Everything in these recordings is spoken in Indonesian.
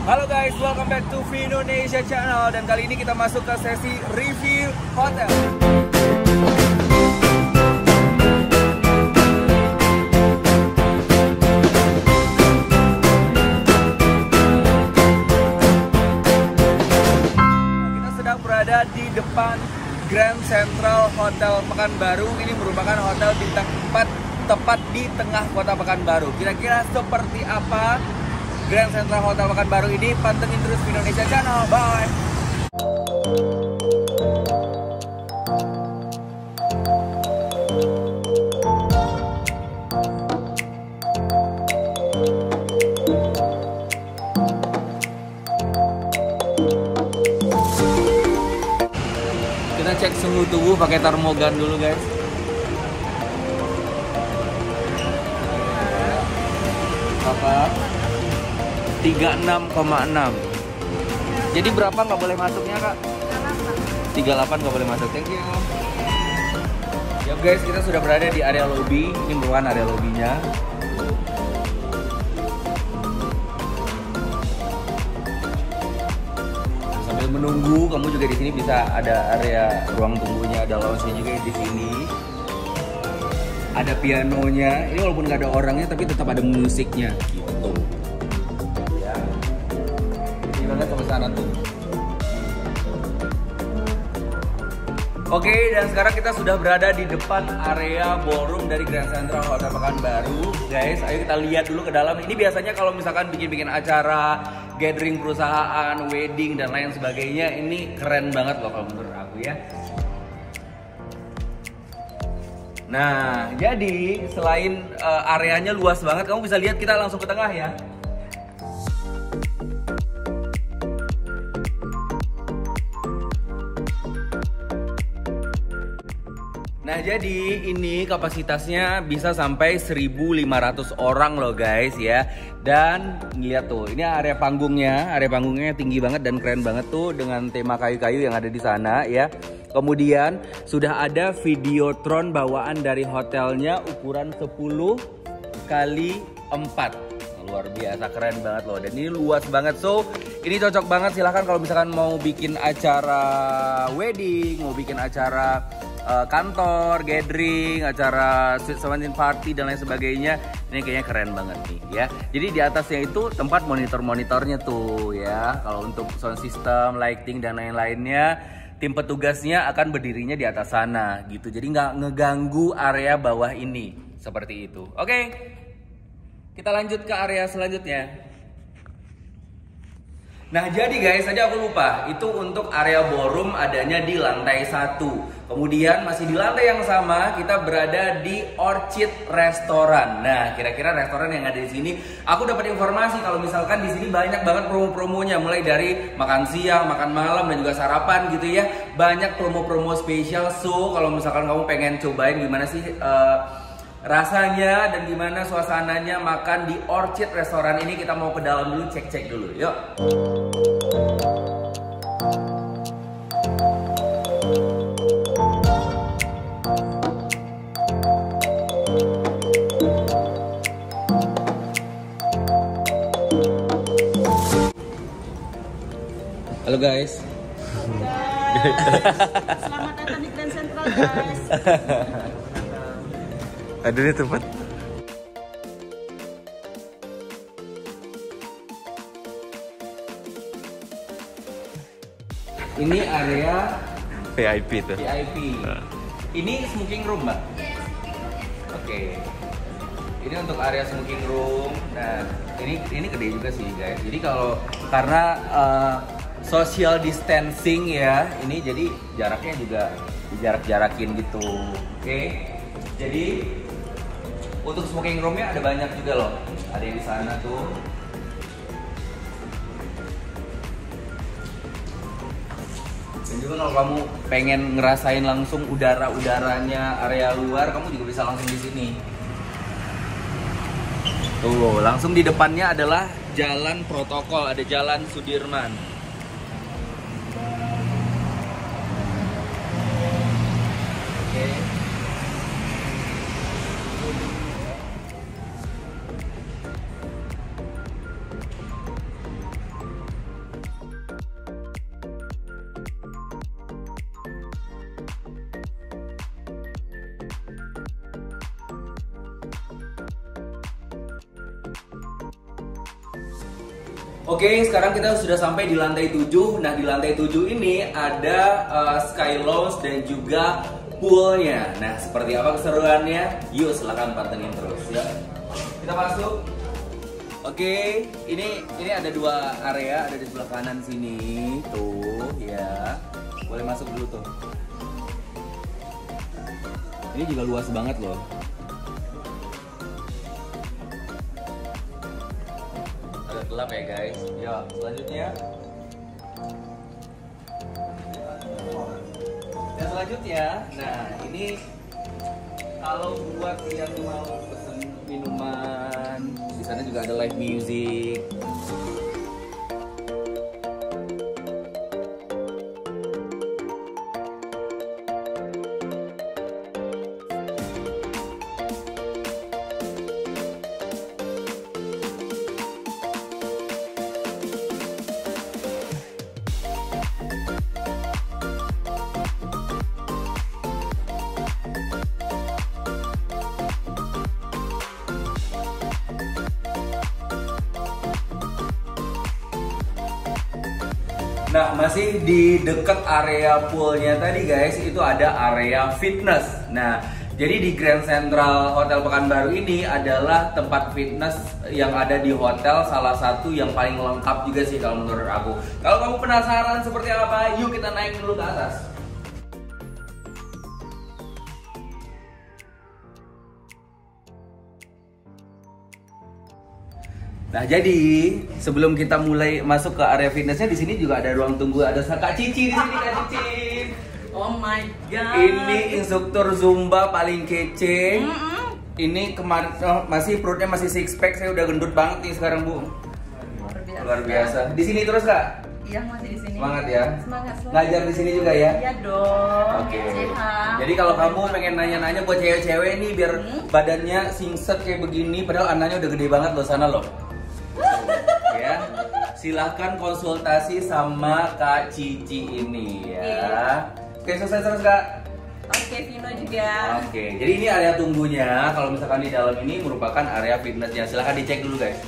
Halo guys, welcome back to Indonesia Channel. Dan kali ini kita masuk ke sesi review hotel. Kita sedang berada di depan Grand Central Hotel Pekanbaru. Ini merupakan hotel bintang 4 tepat di tengah kota Pekanbaru. Kira-kira seperti apa Grand Central Hotel Pekanbaru ini? Pantengin terus Indonesia Channel. Bye. Kita cek suhu tubuh pakai termogan dulu, guys. Apa? 36,6. Jadi berapa nggak boleh masuknya, Kak? 38 nggak boleh masuk. Thank you. Ya guys, kita sudah berada di area lobby. Ini merupakan area lobbynya. Sambil menunggu, kamu juga di sini bisa ada area ruang tunggunya, ada lounge-nya juga di sini. Ada pianonya. Ini walaupun nggak ada orangnya, tapi tetap ada musiknya gitu. Ya. Gimana sampai sana tuh? Oke, dan sekarang kita sudah berada di depan area ballroom dari Grand Central Hotel Pekanbaru. Guys, ayo kita lihat dulu ke dalam. Ini biasanya kalau misalkan bikin acara, gathering perusahaan, wedding, dan lain sebagainya, ini keren banget loh kalau menurut aku ya. Nah, jadi selain areanya luas banget, kamu bisa lihat kita langsung ke tengah ya. Nah, jadi ini kapasitasnya bisa sampai 1.500 orang loh guys ya. Dan lihat tuh, ini area panggungnya tinggi banget dan keren banget tuh dengan tema kayu-kayu yang ada di sana ya. Kemudian sudah ada videotron bawaan dari hotelnya ukuran 10 kali 4. Luar biasa, keren banget loh. Dan ini luas banget. So, ini cocok banget, silahkan kalau misalkan mau bikin acara wedding, mau bikin acara kantor, gathering, acara sweet 17 party dan lain sebagainya. Ini kayaknya keren banget nih ya. Jadi di atasnya itu tempat monitornya tuh ya. Kalau untuk sound system, lighting dan lain-lainnya, tim petugasnya akan berdirinya di atas sana gitu. Jadi nggak ngeganggu area bawah ini seperti itu. Oke, kita lanjut ke area selanjutnya. Nah, jadi guys, tadi aku lupa, itu untuk area ballroom adanya di lantai 1. Kemudian masih di lantai yang sama kita berada di Orchid Restoran. Nah, kira-kira restoran yang ada di sini, aku dapat informasi kalau misalkan di sini banyak banget promo-promonya, mulai dari makan siang, makan malam dan juga sarapan gitu ya. Banyak promo-promo spesial. So, kalau misalkan kamu pengen cobain gimana sih rasanya dan gimana suasananya makan di Orchid Restoran ini, kita mau ke dalam dulu, cek-cek dulu. Yuk. Halo guys. Selamat datang di Grand Central guys. Ada nih tempat. Ini area VIP tuh. VIP. Ini smoking room, Mbak? Oke. Ini untuk area smoking room. Nah, ini gede juga sih, guys. Jadi kalau karena social distancing ya, ini jadi jaraknya juga dijarak-jarakin gitu. Oke. Jadi untuk smoking roomnya ada banyak juga loh. Ada yang di sana tuh. Dan juga kalau kamu pengen ngerasain langsung udara-udaranya area luar, kamu juga bisa langsung di sini. Tuh, langsung di depannya adalah jalan protokol, ada Jalan Sudirman. Oke. Oke, sekarang kita sudah sampai di lantai 7. Nah, di lantai 7 ini ada Sky Lounge dan juga poolnya. Nah, seperti apa keseruannya? Yuk, silahkan pantengin terus ya. Kita masuk. Oke, ini ada 2 area, ada di sebelah kanan sini. Tuh, ya. Boleh masuk dulu tuh. Ini juga luas banget loh. Agak gelap ya guys. Ya, selanjutnya. Dan selanjutnya, nah ini kalau buat yang mau pesen minuman, di sana juga ada live music. Nah, masih di dekat area poolnya tadi guys, itu ada area fitness. Nah, jadi di Grand Central Hotel Pekanbaru ini adalah tempat fitness yang ada di hotel, salah satu yang paling lengkap juga sih kalau menurut aku. Kalau kamu penasaran seperti apa, yuk kita naik dulu ke atas. Nah, jadi sebelum kita mulai masuk ke area fitnessnya, di sini juga ada ruang tunggu, ada Kak Cici di sini, Kak Cici. Oh my god. Ini instruktur Zumba paling kece. Ini kemarin masih perutnya masih six pack, saya udah gendut banget nih sekarang, Bu. Luar biasa. Di sini terus, Kak? Iya, masih di sini. Semangat ya. Semangat. Ngajar di sini juga ya? Iya dong. Oke. Sehat. Jadi kalau kamu pengen nanya-nanya buat cewek-cewek nih biar badannya singset kayak begini, padahal anaknya udah gede banget loh sana loh. Ya, silahkan konsultasi sama Kak Cici ini ya. Oke, sukses terus Kak. Oke, Vino juga. Oke, jadi ini area tunggunya. Kalau misalkan di dalam ini merupakan area fitnessnya. Silahkan dicek dulu guys.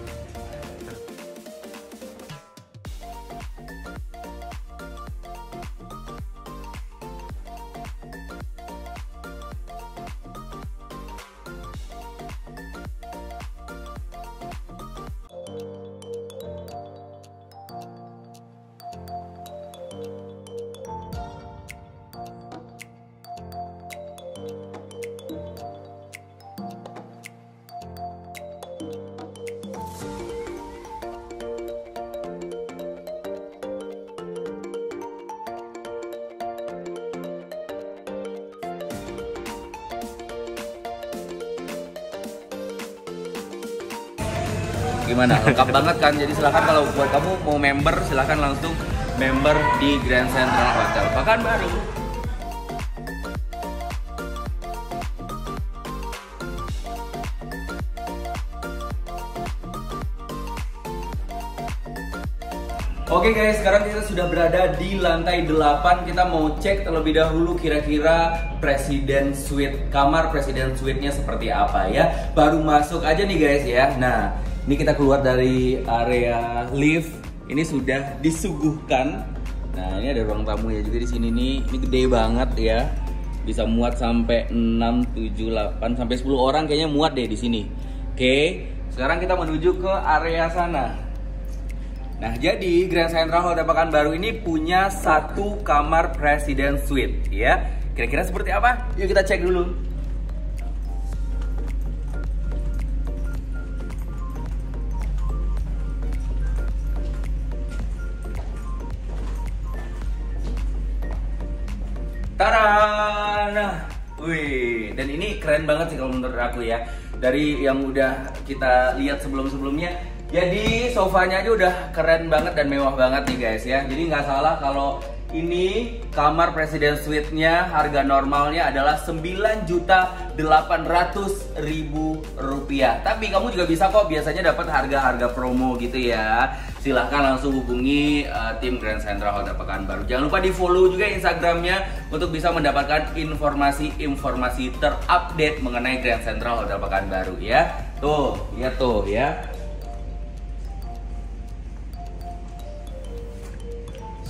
Gimana? Lengkap banget kan? Jadi silahkan kalau buat kamu mau member, silahkan langsung member di Grand Central Hotel Pekanbaru. Oke guys, sekarang kita sudah berada di lantai 8. Kita mau cek terlebih dahulu kira-kira Presiden Suite, kamar Presiden Suite-nya seperti apa ya. Baru masuk aja nih guys ya. Nah, ini kita keluar dari area lift. Ini sudah disuguhkan. Nah, ini ada ruang tamunya juga di sini nih. Ini gede banget ya. Bisa muat sampai 6, 7, 8 sampai 10 orang kayaknya muat deh di sini. Oke, sekarang kita menuju ke area sana. Nah, jadi Grand Central Hotel Pekanbaru ini punya 1 kamar Presiden Suite ya. Kira-kira seperti apa? Yuk kita cek dulu. Tada! Nah, wih, dan ini keren banget sih kalau menurut aku ya. Dari yang udah kita lihat sebelum-sebelumnya. Jadi sofanya aja udah keren banget dan mewah banget nih guys ya. Jadi nggak salah kalau ini kamar Presiden Suite-nya harga normalnya adalah Rp9.800.000. Tapi kamu juga bisa kok biasanya dapat harga-harga promo gitu ya. Silahkan langsung hubungi tim Grand Central Hotel Pekanbaru. Jangan lupa di follow juga Instagramnya untuk bisa mendapatkan informasi-informasi terupdate mengenai Grand Central Hotel Pekanbaru ya. Tuh, lihat tuh ya.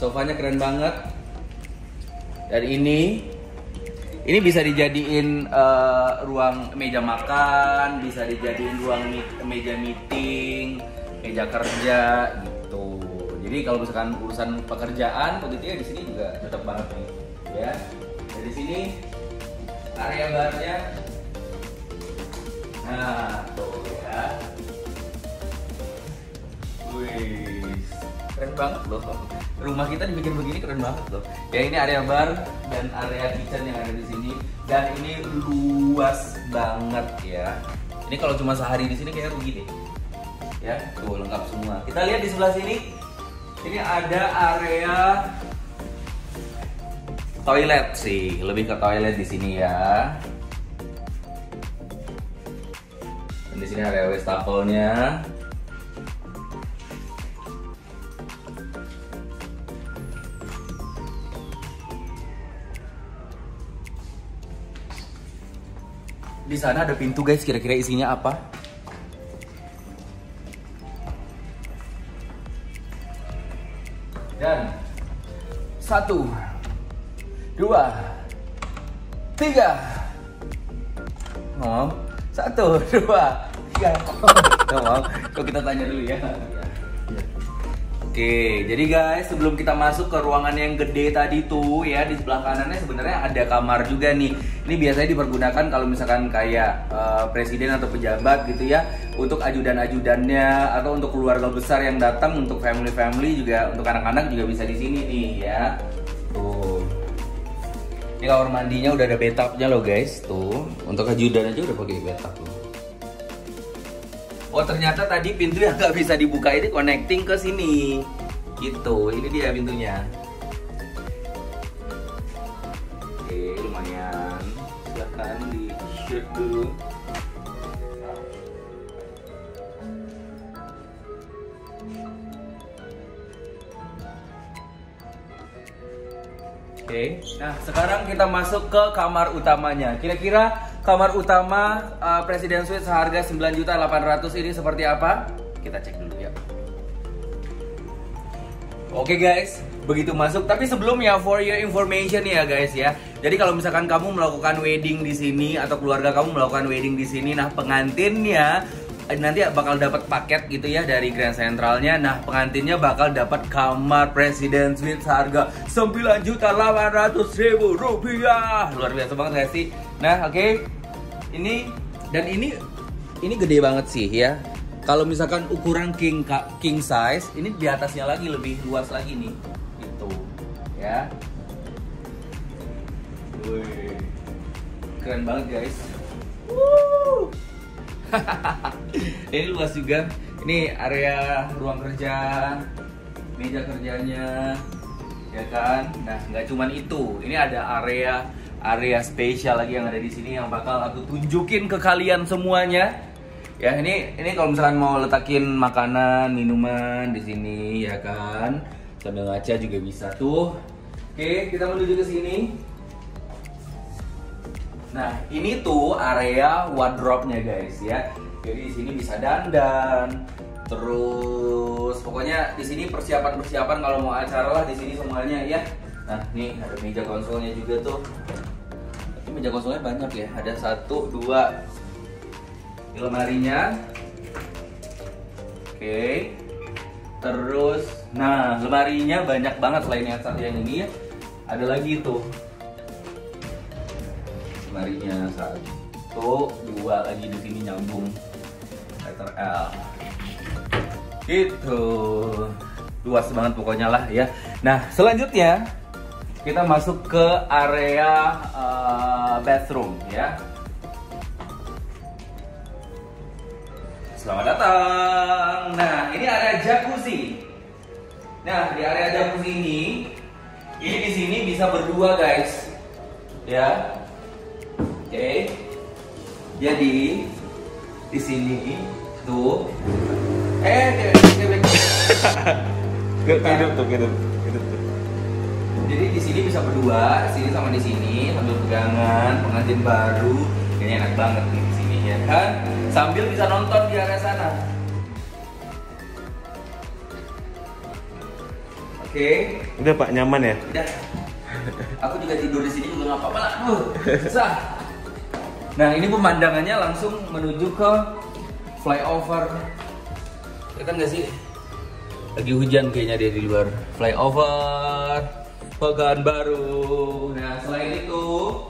Sofanya keren banget. Dan ini bisa dijadiin ruang meja makan, bisa dijadiin ruang meja meeting, meja kerja gitu. Jadi kalau misalkan urusan pekerjaan begitu ya, di sini juga cocok banget nih, ya. Dari sini area barnya, nah tuh ya. Wih, keren banget loh. Rumah kita dibikin begini keren banget loh. Ya ini area bar dan area kitchen yang ada di sini, dan ini luas banget ya. Ini kalau cuma sehari di sini kayak rugi deh. Ya, tuh lengkap semua. Kita lihat di sebelah sini. Ini ada area toilet sih, lebih ke toilet di sini ya. Dan di sini area wastafel-nya. Di sana ada pintu guys, kira-kira isinya apa? Dan 1, 2, 3. Ngomong 1, 2, 3. Ngomong, kok kita tanya dulu ya. Oke, jadi guys, sebelum kita masuk ke ruangan yang gede tadi tuh ya, di sebelah kanannya sebenarnya ada kamar juga nih. Ini biasanya dipergunakan kalau misalkan kayak presiden atau pejabat gitu ya, untuk ajudan-ajudannya atau untuk keluarga besar yang datang, untuk family juga, untuk anak-anak juga bisa di sini nih ya. Tuh. Ini kamar mandinya udah ada bathtubnya loh guys, tuh. Untuk ajudan aja udah pakai bathtub loh. Oh ternyata tadi pintu yang nggak bisa dibuka ini connecting ke sini, gitu. Ini dia pintunya. Oke, lumayan. Silahkan di shoot dulu. Oke, nah sekarang kita masuk ke kamar utamanya. Kira-kira kamar utama Presiden Suite seharga 9.800.000 ini seperti apa? Kita cek dulu ya. Oke guys, begitu masuk. Tapi sebelumnya, for your information ya guys ya. Jadi kalau misalkan kamu melakukan wedding di sini atau keluarga kamu melakukan wedding di sini, nah pengantinnya nanti bakal dapat paket gitu ya dari Grand Centralnya. Nah pengantinnya bakal dapat kamar Presiden Suite seharga 9.800.000 rupiah. Luar biasa banget gak sih? Nah oke. Ini dan ini gede banget sih ya. Kalau misalkan ukuran king size, ini di atasnya lagi lebih luas lagi nih. Gitu ya. Wih. Keren banget guys. Woo. Ini luas juga. Ini area ruang kerja, meja kerjanya, ya kan. Nah, nggak cuman itu. Ini ada area spesial lagi yang ada di sini yang bakal aku tunjukin ke kalian semuanya. Ya, ini kalau misalkan mau letakin makanan, minuman di sini, ya kan. Sambil ngaca juga bisa tuh. Oke, kita menuju ke sini. Nah, ini tuh area wardrobe-nya guys ya. Jadi di sini bisa dandan. Terus pokoknya di sini persiapan kalau mau acara lah di sini semuanya ya. Nah, nih ada meja konsolnya juga tuh. Ini meja konsolnya banyak ya. Ada 1, 2 di lemarinya. Oke. Terus nah, lemarinya banyak banget selain yang satu yang ini ya. Ada lagi tuh. Lemarinya 1, 2 lagi di sini nyambung letter L. Gitu. Luas banget pokoknya lah ya. Nah, selanjutnya kita masuk ke area bathroom ya. Selamat datang. Nah, ini area jacuzzi. Nah, di area jacuzzi ini di sini bisa berdua guys. Ya. Oke, jadi di sini tuh, hidup tuh. Jadi di sini bisa berdua, sini sama di sini sambil pegangan, pengantin baru, ini enak banget nih di sini ya kan, sambil bisa nonton di area sana. Oke. Udah Pak, nyaman ya? Udah. Aku juga tidur di sini juga nggak apa-apa lah. Susah. Nah ini pemandangannya langsung menuju ke flyover. Kelihatan nggak sih? Lagi hujan kayaknya dia di luar. Flyover Pekanbaru. Nah selain itu,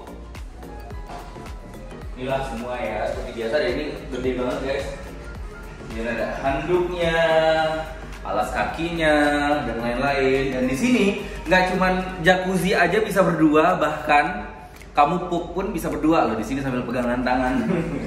inilah semua ya. Seperti biasa deh, ini gede banget guys. Ini ada handuknya, alas kakinya, dan lain-lain. Dan di sini nggak cuman jacuzzi aja bisa berdua, bahkan kamu pup pun bisa berdua loh di sini sambil pegangan tangan.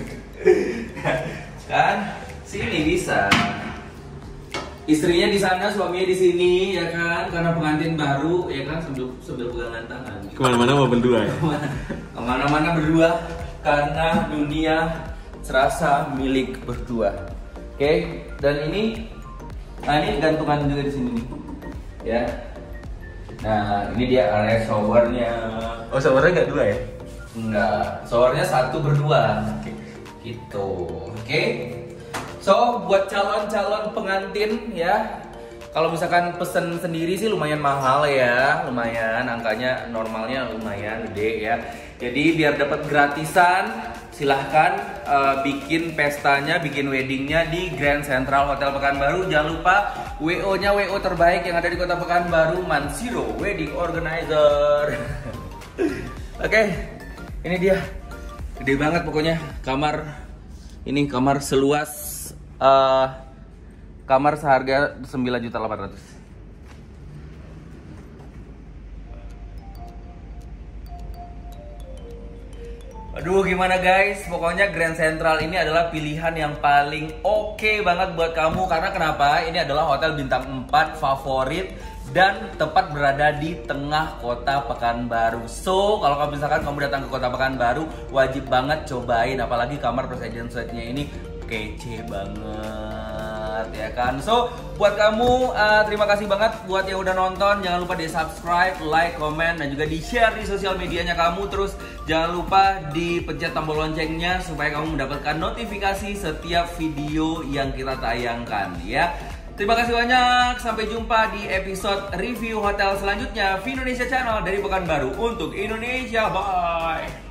Kan? Sini bisa. Istrinya di sana, suaminya di sini, ya kan? Karena pengantin baru, ya kan? Sambil pegangan tangan. Kemana-mana mau berdua ya? Kemana-mana berdua, karena dunia serasa milik berdua. Oke, dan ini, nah ini gantungan juga di sini nih, ya. Nah ini dia area showernya. Oh, showernya nggak dua ya? Enggak, showernya satu berdua. Gitu, oke. So buat calon-calon pengantin ya, kalau misalkan pesen sendiri sih lumayan mahal ya, lumayan angkanya normalnya lumayan gede ya. Jadi biar dapat gratisan, silahkan bikin pestanya, bikin weddingnya di Grand Central Hotel Pekanbaru. Jangan lupa WO-nya WO terbaik yang ada di Kota Pekanbaru, Mansiro Wedding Organizer. Oke, ini dia, gede banget pokoknya kamar. Ini kamar seluas kamar seharga 9.800.000. Aduh gimana guys, pokoknya Grand Central ini adalah pilihan yang paling oke banget buat kamu. Karena kenapa? Ini adalah hotel bintang 4 favorit dan tepat berada di tengah kota Pekanbaru. So, kalau misalkan kamu datang ke kota Pekanbaru, wajib banget cobain. Apalagi kamar President Suite-nya ini kece banget ya kan. So buat kamu terima kasih banget buat yang udah nonton. Jangan lupa di subscribe, like, comment, dan juga di share di sosial medianya kamu. Terus jangan lupa dipencet tombol loncengnya supaya kamu mendapatkan notifikasi setiap video yang kita tayangkan ya. Terima kasih banyak, sampai jumpa di episode review hotel selanjutnya Vinonesia Channel dari Pekanbaru untuk Indonesia. Bye.